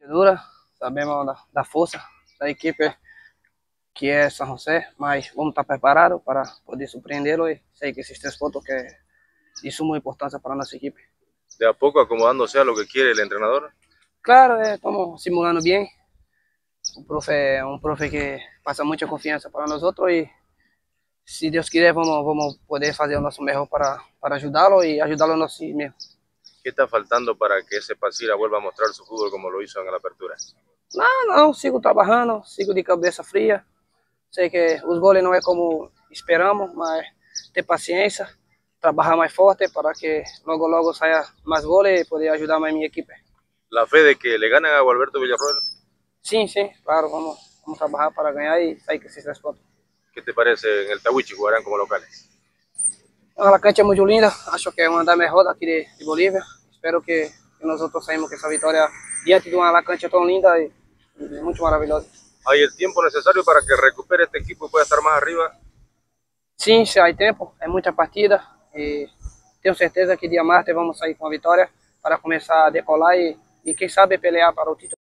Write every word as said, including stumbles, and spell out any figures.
Dura, sabemos da, da força da equipe que é São José, mas vamos estar preparados para poder surpreendê-lo e sei que esses três pontos que é de suma importância para a nossa equipe. De a poco acomodándose a lo que quiere el entrenador. Claro, é, estamos simulando bem. O profe é um profe que passa muita confiança para nós outros e se Deus quiser vamos, vamos poder fazer o nosso melhor para, para ajudá-lo e ajudá-lo nós mesmo. ¿Qué está faltando para que ese Pacira vuelva a mostrar su fútbol como lo hizo en la apertura? Não, não, sigo trabalhando, sigo de cabeça fria. Sei que os goles não é como esperamos, mas ter paciência, trabalhar mais forte para que logo logo saia mais goles e poder ajudar mais minha equipe. ¿La fe de que le ganan a Gualberto Villarroel? Sim, sim, claro, vamos, vamos trabalhar para ganhar e sair com esses três pontos. ¿Qué te parece en el Tawichi? Jugarán como locales. A cancha é muito linda, acho que é uma das melhores aqui de, de Bolívia. Espero que, que nós outros saímos com essa vitória diante de uma cancha tão linda e, e muito maravilhosa. ¿Hay el tiempo necesario para que recupere este equipo y pueda estar más arriba? Sim, se há tempo, é muita partida e tenho certeza que dia martes vamos sair com a vitória para começar a decolar e, e quem sabe pelear para o título.